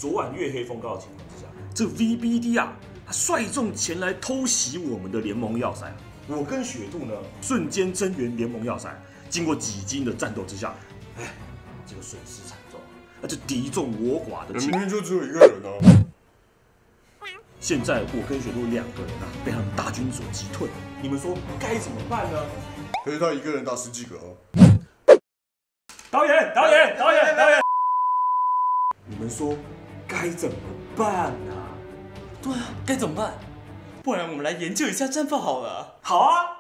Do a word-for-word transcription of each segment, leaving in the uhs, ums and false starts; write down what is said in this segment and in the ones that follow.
昨晚月黑风高的情况之下，这 V B D 啊，他率众前来偷袭我们的联盟要塞。我跟雪兔呢，瞬间增援联盟要塞。经过几经的战斗之下，哎，这个损失惨重，那就敌众我寡的情况。 明明就只有一个人啊！ 现在我跟雪兔两个人啊，被他们大军所击退。你们说该怎么办呢？ 可是他一个人打十几个哦。 导演，导演，导演，导演，你们说该怎么办啊？ 对啊，该怎么办？不然我们来研究一下战法好了。 好啊。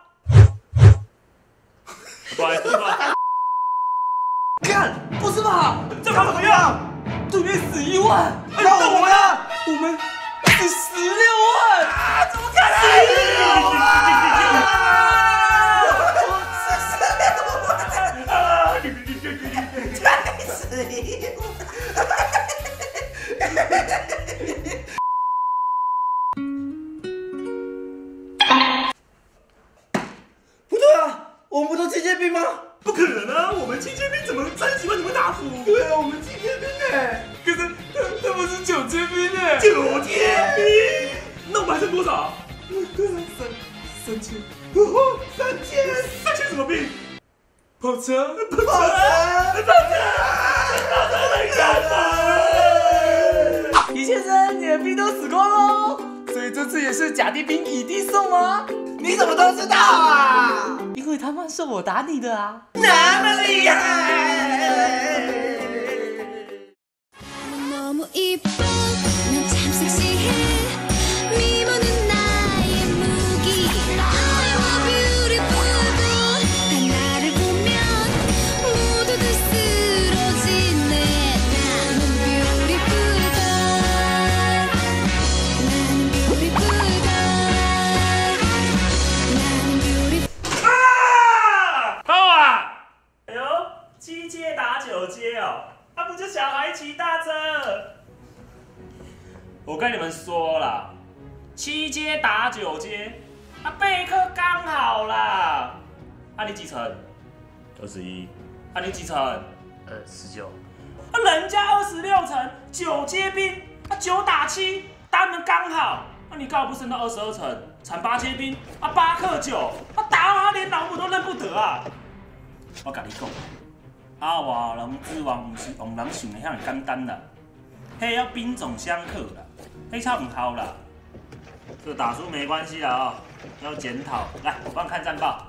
不好意思，不好意思。 干，不是吧？ 战法怎么样？ 对面死一万， 那我们呢？ 我们死十六万啊！怎么可能？不对啊，我们不都轻剑兵吗？ 不可能啊！我们轻剑兵怎么三十几万怎么打输？ 对啊，我们轻剑兵哎，可是他他们是九剑兵哎， 九剑兵，那我们还剩多少？ 对啊，三三千，三千， 三千什么兵？ 跑车， 跑车，跑车，跑车没干嘛？ 李先生，你的兵都死光喽，所以这次也是甲地兵乙地送吗？你怎么都知道啊？因为他们是我打你的啊，那么厉害！ 七阶打九阶哦，那、啊、不就小孩骑大车？我跟你们说啦，七阶打九阶，啊备课刚好啦。啊你几层？二十一。啊你几层？呃十九。啊人家二十六层，九阶兵，啊九打七，他们刚好。啊你干嘛不升到二十二层，产八阶兵？啊八克九，啊打到他连老母都认不得啊！我跟你讲。啊，瓦龙之王不是王人想的遐简单啦，迄要兵种相克啦，迄超唔好啦。这打输没关系啦啊、哦，要检讨。来，我帮你看战报。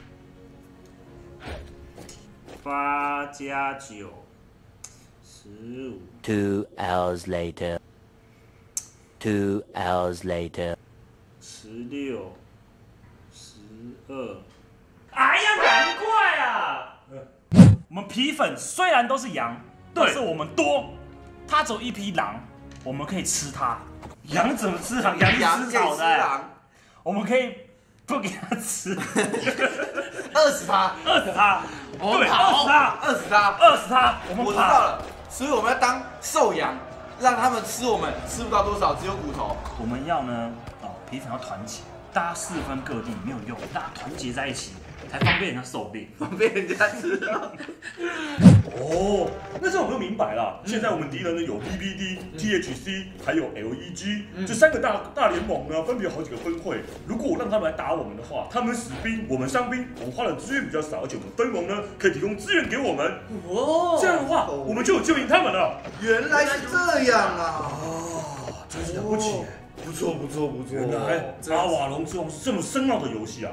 八加九，十五。 Two hours later. Two hours later. 十六，十二。哎呀，难怪啊！我们皮粉虽然都是羊，但是我们多，它只有一匹狼，我们可以吃它。羊怎么吃狼？羊是吃草的、欸。我们可以不给它吃， 饿死它， 饿死它。 我们对，饿死它， 饿死它， 饿死它。我们我知道了，所以我们要当瘦羊，让他们吃我们吃不到多少，只有骨头。 我们要呢，哦，皮粉要团结，大家四分各地没有用，大家团结在一起。才方便人家受病， 方便人家吃。 哦，那这样我就明白了。现在我们敌人呢有 V B D、T H C 还有 L E G 这三个大大联盟呢，分别有好几个分会。如果我让他们来打我们的话，他们死兵，我们伤兵，我们花的资源比较少，而且我们分盟呢可以提供资源给我们。哦，这样的话我们就有救赢他们了。 原来是这样啊！ 哦，真是了不起。 不错不错不错。 原来阿瓦隆之王是这么深奥的游戏啊！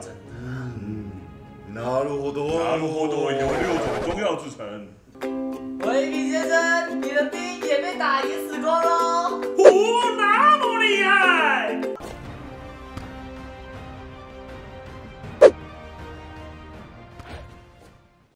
なるほど， なるほど，有六种中药制成。 威比先生，你的兵也被打赢死光喽！